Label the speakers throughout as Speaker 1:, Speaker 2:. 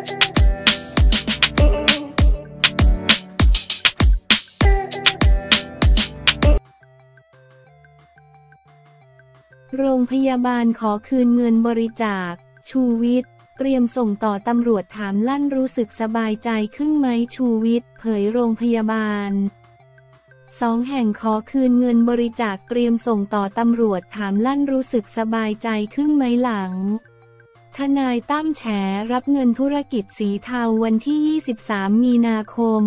Speaker 1: โรงพยาบาลขอคืนเงินบริจาคชูวิทย์เตรียมส่งต่อตำรวจถามลั่นรู้สึกสบายใจขึ้นไหมชูวิทย์เผยโรงพยาบาล2 แห่งขอคืนเงินบริจาคเตรียมส่งต่อตำรวจถามลั่นรู้สึกสบายใจขึ้นไหมหลังทนายตั้มแฉรับเงินธุรกิจสีเทาวันที่23 มีนาคม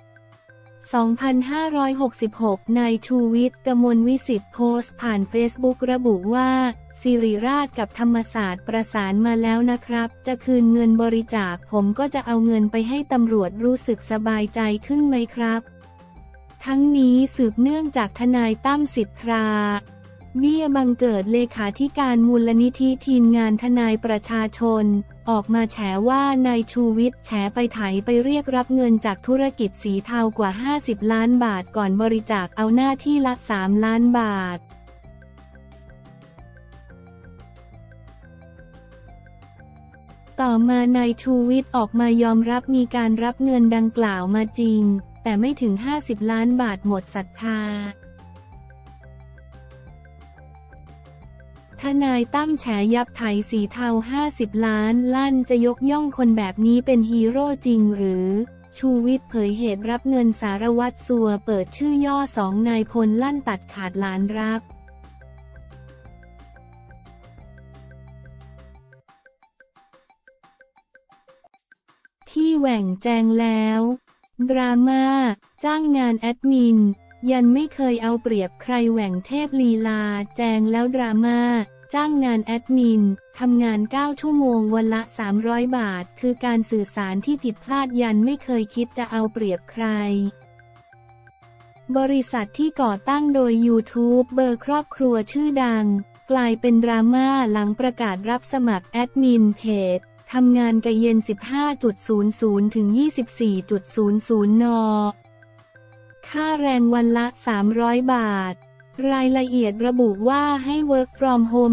Speaker 1: 2566 นายชูวิทย์ กมลวิสิทธิ์โพสต์ผ่านเฟซบุ๊กระบุว่าศิริราชกับธรรมศาสตร์ประสานมาแล้วนะครับจะคืนเงินบริจาคผมก็จะเอาเงินไปให้ตำรวจรู้สึกสบายใจขึ้นไหมครับทั้งนี้สืบเนื่องจากทนายตั้มสิทธาเบี้ยบังเกิดเลขาธิการมูลนิธิทีมงานทนายประชาชนออกมาแฉว่านายชูวิทย์แฉไปไถไปเรียกรับเงินจากธุรกิจสีเทากว่า50 ล้านบาทก่อนบริจาคเอาหน้าที่ละ3 ล้านบาทต่อมานายชูวิทย์ออกมายอมรับมีการรับเงินดังกล่าวมาจริงแต่ไม่ถึง50 ล้านบาทหมดศรัทธาทนายตั้มแฉยับไถสีเทา50 ล้านลั่นจะยกย่องคนแบบนี้เป็นฮีโร่จริงหรือชูวิทย์เผยเหตุรับเงินสารวัตรสัวเปิดชื่อย่อ2 นายพลลั่นตัดขาดหลานรักที่แหว่งแจงแล้วดราม่าจ้างงานแอดมินยันไม่เคยเอาเปรียบใครแหว่งเทพลีลาแจงแล้วดราม่าจ้างงานแอดมินทำงาน9 ชั่วโมงวันละ300 บาทคือการสื่อสารที่ผิดพลาดยันไม่เคยคิดจะเอาเปรียบใครบริษัทที่ก่อตั้งโดยยูทูบเบอร์ครอบครัวชื่อดังกลายเป็นดราม่าหลังประกาศรับสมัครแอดมินเพจทำงานกะเย็น 15.00 ถึง 24.00 น.ค่าแรงวันละ300 บาทรายละเอียดระบุว่าให้ work from home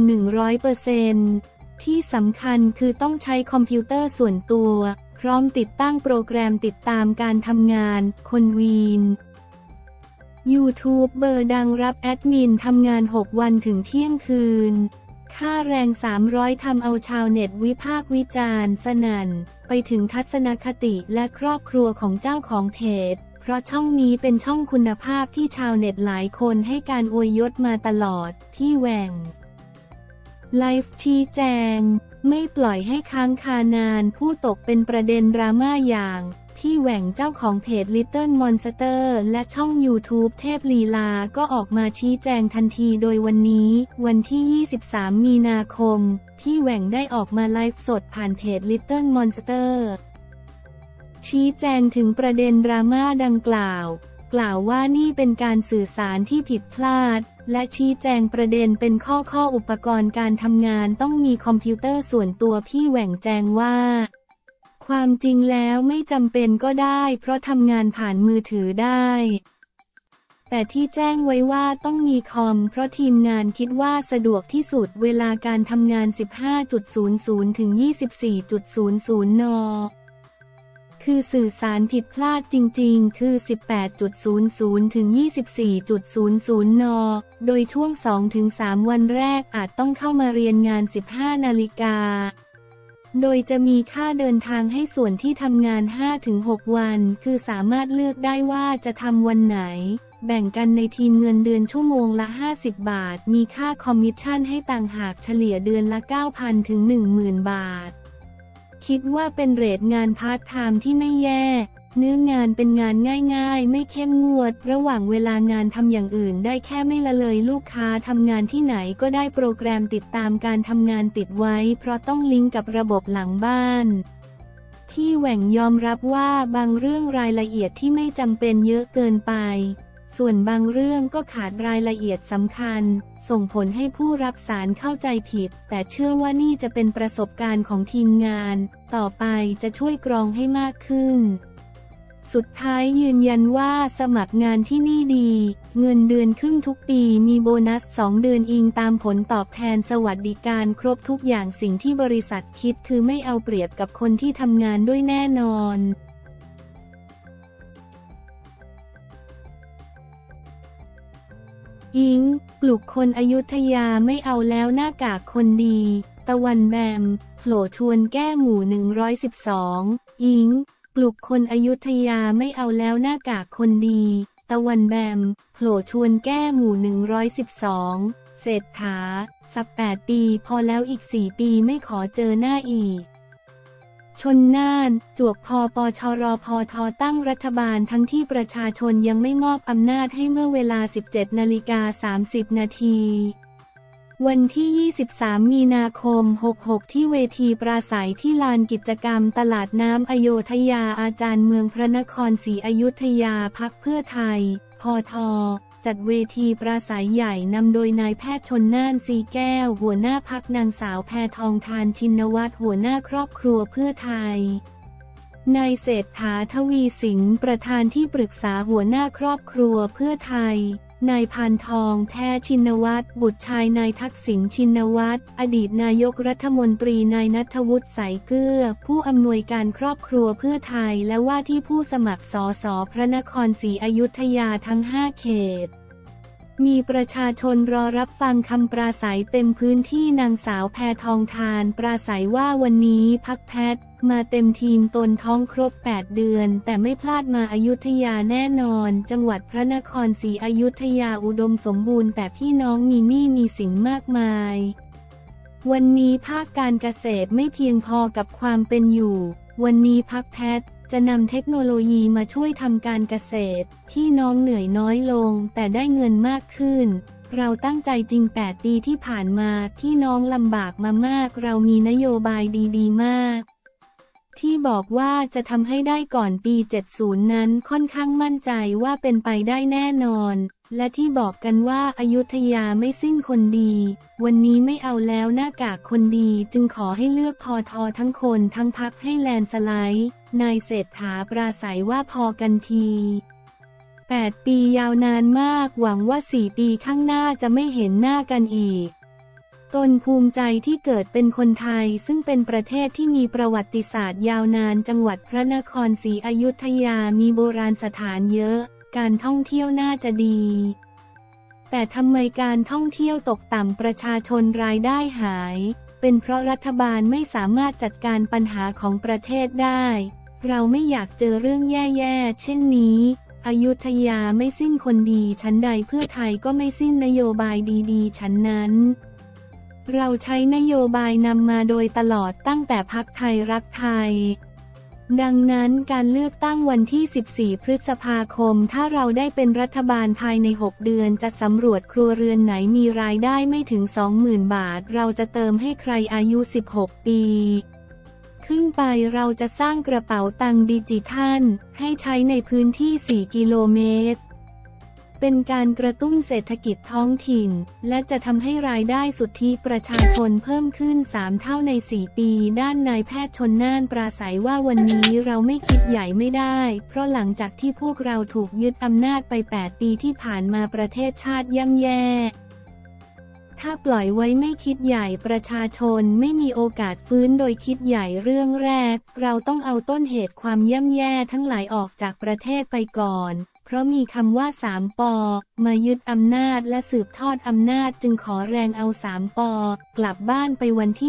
Speaker 1: 100% ที่สำคัญคือต้องใช้คอมพิวเตอร์ส่วนตัวพร้อมติดตั้งโปรแกรมติดตามการทำงานคนวีนยูทูบเบอร์ดังรับแอดมินทำงาน6 วันถึงเที่ยงคืนค่าแรง300ทำเอาชาวเน็ตวิพากษ์วิจารณ์สนั่นไปถึงทัศนคติและครอบครัวของเจ้าของเพจเพราะช่องนี้เป็นช่องคุณภาพที่ชาวเน็ตหลายคนให้การอวยยศมาตลอดที่แหว่งไลฟ์ชี้แจงไม่ปล่อยให้ค้างคานานผู้ตกเป็นประเด็นดราม่าอย่างที่แหว่งเจ้าของเพจ Little Monster และช่อง YouTube เทพลีลาก็ออกมาชี้แจงทันทีโดยวันนี้วันที่23 มีนาคมที่แหว่งได้ออกมาไลฟ์สดผ่านเพจ Little Monsterชี้แจงถึงประเด็นดราม่าดังกล่าวว่านี่เป็นการสื่อสารที่ผิดพลาดและชี้แจงประเด็นเป็นข้ออุปกรณ์การทำงานต้องมีคอมพิวเตอร์ส่วนตัวพี่แหว่งแจงว่าความจริงแล้วไม่จำเป็นก็ได้เพราะทำงานผ่านมือถือได้แต่ที่แจ้งไว้ว่าต้องมีคอมเพราะทีมงานคิดว่าสะดวกที่สุดเวลาการทำงาน 15.00 ถึง 24.00 น.คือสื่อสารผิดพลาดจริงๆคือ 18.00 ถึง 24.00 น.โดยช่วง 2-3 วันแรกอาจต้องเข้ามาเรียนงาน 15 นาฬิกาโดยจะมีค่าเดินทางให้ส่วนที่ทำงาน 5-6 วันคือสามารถเลือกได้ว่าจะทำวันไหนแบ่งกันในทีมเงินเดือนชั่วโมงละ50 บาทมีค่าคอมมิชชั่นให้ต่างหากเฉลี่ยเดือนละ 9,000 ถึง 10,000 บาทคิดว่าเป็นเรทงานพาร์ทไทม์ที่ไม่แย่เนื้องานเป็นงานง่ายๆไม่เข้มงวดระหว่างเวลางานทำอย่างอื่นได้แค่ไม่ละเลยลูกค้าทำงานที่ไหนก็ได้โปรแกรมติดตามการทำงานติดไว้เพราะต้องลิงก์กับระบบหลังบ้านที่แหว่งยอมรับว่าบางเรื่องรายละเอียดที่ไม่จำเป็นเยอะเกินไปส่วนบางเรื่องก็ขาดรายละเอียดสำคัญส่งผลให้ผู้รับสารเข้าใจผิดแต่เชื่อว่านี่จะเป็นประสบการณ์ของทีมงานต่อไปจะช่วยกรองให้มากขึ้นสุดท้ายยืนยันว่าสมัครงานที่นี่ดี เงินเดือนครึ่งทุกปีมีโบนัส2 เดือนอิงตามผลตอบแทนสวัสดิการครบทุกอย่างสิ่งที่บริษัทคิดคือไม่เอาเปรียบกับคนที่ทำงานด้วยแน่นอนอิงปลุกคนอยุธยาไม่เอาแล้วหน้ากากคนดีตะวันแบมโผล่ชวนแก้หมู่112อิงปลุกคนอยุธยาไม่เอาแล้วหน้ากากคนดีตะวันแบมโผล่ชวนแก้หมู่112เศรษฐาสับ8 ปีพอแล้วอีก4 ปีไม่ขอเจอหน้าอีกชลน่านจวกพปชรพทตั้งรัฐบาลทั้งที่ประชาชนยังไม่มอบอำนาจให้เมื่อเวลา 17:30 นาทีวันที่ 23 มีนาคม 66ที่เวทีปราศัยที่ลานกิจกรรมตลาดน้ำอโยธยาอาจารย์เมืองพระนครศรีอยุธยาพรรคเพื่อไทยพทจัดเวทีปราศัยใหญ่นำโดยนายแพทย์ชลน่านสีแก้วหัวหน้าพรรคนางสาวแพทองธารชินวัตรหัวหน้าครอบครัวเพื่อไทยนายเศรษฐาทวีสิงห์ประธานที่ปรึกษาหัวหน้าครอบครัวเพื่อไทยนายพานทองแท้ชินวัตรบุตรชายนายทักษิณชินวัตรอดีตนายกรัฐมนตรีนายณัฐวุฒิสายเกลือผู้อำนวยการครอบครัวเพื่อไทยและว่าที่ผู้สมัครสสพระนครศรีอยุธยาทั้ง5 เขตมีประชาชนรอรับฟังคำปราศัยเต็มพื้นที่นางสาวแพทองธารปราศัยว่าวันนี้พรรคแพทมาเต็มทีมตนท้องครบ8 เดือนแต่ไม่พลาดมาอยุธยาแน่นอนจังหวัดพระนครศรีอยุธยาอุดมสมบูรณ์แต่พี่น้องมีหนี้มีสินมากมายวันนี้ภาคการเกษตรไม่เพียงพอกับความเป็นอยู่วันนี้พรรคแพทจะนำเทคโนโลยีมาช่วยทำการเกษตรพี่น้องเหนื่อยน้อยลงแต่ได้เงินมากขึ้นเราตั้งใจจริง8 ปีที่ผ่านมาพี่น้องลำบากมามากเรามีนโยบายดีๆมากที่บอกว่าจะทำให้ได้ก่อนปี 70 นั้นค่อนข้างมั่นใจว่าเป็นไปได้แน่นอนและที่บอกกันว่าอยุธยาไม่สิ้นคนดีวันนี้ไม่เอาแล้วหน้ากากคนดีจึงขอให้เลือกพททั้งคนทั้งพรรคให้แลนด์สไลด์นายเศรษฐาปราศัยว่าพอกันที8 ปียาวนานมากหวังว่า4 ปีข้างหน้าจะไม่เห็นหน้ากันอีกตนภูมิใจที่เกิดเป็นคนไทยซึ่งเป็นประเทศที่มีประวัติศาสตร์ยาวนานจังหวัดพระนครศรีอยุธยามีโบราณสถานเยอะการท่องเที่ยวน่าจะดีแต่ทำไมการท่องเที่ยวตกต่ำประชาชนรายได้หายเป็นเพราะรัฐบาลไม่สามารถจัดการปัญหาของประเทศได้เราไม่อยากเจอเรื่องแย่ๆเช่นนี้อยุธยาไม่สิ้นคนดีชั้นใดเพื่อไทยก็ไม่สิ้นนโยบายดีๆชั้นนั้นเราใช้นโยบายนำมาโดยตลอดตั้งแต่พรรคไทยรักไทยดังนั้นการเลือกตั้งวันที่ 14 พฤษภาคมถ้าเราได้เป็นรัฐบาลภายใน 6 เดือนจะสำรวจครัวเรือนไหนมีรายได้ไม่ถึง 20,000 บาทเราจะเติมให้ใครอายุ 16 ปีขึ้นไปเราจะสร้างกระเป๋าตังค์ดิจิทัลให้ใช้ในพื้นที่ 4 กิโลเมตรเป็นการกระตุ้นเศรษฐกิจท้องถิ่นและจะทำให้รายได้สุทธิประชาชนเพิ่มขึ้น3 เท่าใน 4 ปีด้านนายแพทย์ชลน่านปราศัยว่าวันนี้เราไม่คิดใหญ่ไม่ได้เพราะหลังจากที่พวกเราถูกยึดอำนาจไป8 ปีที่ผ่านมาประเทศชาติย่ำแย่ถ้าปล่อยไว้ไม่คิดใหญ่ประชาชนไม่มีโอกาสฟื้นโดยคิดใหญ่เรื่องแรกเราต้องเอาต้นเหตุความย่ำแย่ทั้งหลายออกจากประเทศไปก่อนเพราะมีคำว่า3 ป.มายึดอำนาจและสืบทอดอำนาจจึงขอแรงเอา3 ป.กลับบ้านไปวันที่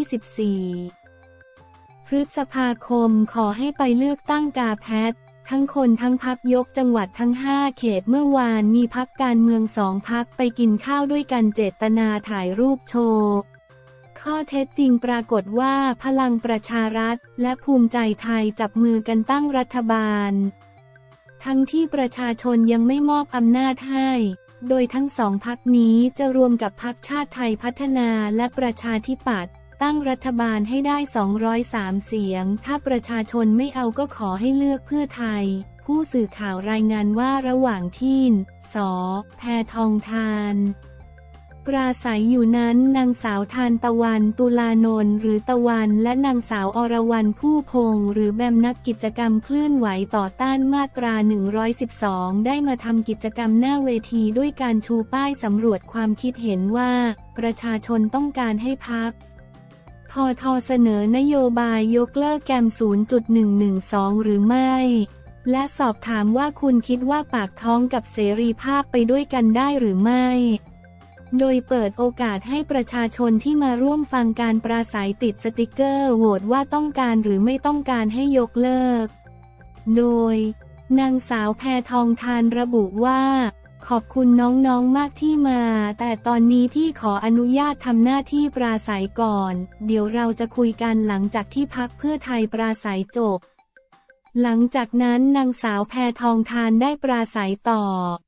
Speaker 1: 14 พฤษภาคมขอให้ไปเลือกตั้งกาแพททั้งคนทั้งพรรคยกจังหวัดทั้ง5 เขตเมื่อวานมีพรรคการเมือง2 พรรคไปกินข้าวด้วยกันเจตนาถ่ายรูปโชว์ข้อเท็จจริงปรากฏว่าพลังประชารัฐและภูมิใจไทยจับมือกันตั้งรัฐบาลทั้งที่ประชาชนยังไม่มอบอำนาจให้โดยทั้ง2 พรรคนี้จะรวมกับพรรคชาติไทยพัฒนาและประชาธิปัตย์ตั้งรัฐบาลให้ได้203 เสียงถ้าประชาชนไม่เอาก็ขอให้เลือกเพื่อไทยผู้สื่อข่าวรายงานว่าระหว่างที่ส.แพทองธารปราศัยอยู่นั้นนางสาวทานตะวันตุลานนท์หรือตะวันและนางสาวอรวรรณผู้พงษ์หรือแบมนักกิจกรรมเคลื่อนไหวต่อต้านมาตรา 112 ได้มาทำกิจกรรมหน้าเวทีด้วยการชูป้ายสำรวจความคิดเห็นว่าประชาชนต้องการให้พรรคพท.เสนอนโยบายยกเลิกแกม 0.112 หรือไม่และสอบถามว่าคุณคิดว่าปากท้องกับเสรีภาพไปด้วยกันได้หรือไม่โดยเปิดโอกาสให้ประชาชนที่มาร่วมฟังการปราศัยติดสติกเกอร์โหวตว่าต้องการหรือไม่ต้องการให้ยกเลิกโดยนางสาวแพทองธารระบุว่าขอบคุณน้องๆมากที่มาแต่ตอนนี้พี่ขออนุญาตทำหน้าที่ปราศัยก่อนเดี๋ยวเราจะคุยกันหลังจากที่พรรคเพื่อไทยปราศัยจบหลังจากนั้นนางสาวแพทองธารได้ปราศัยต่อ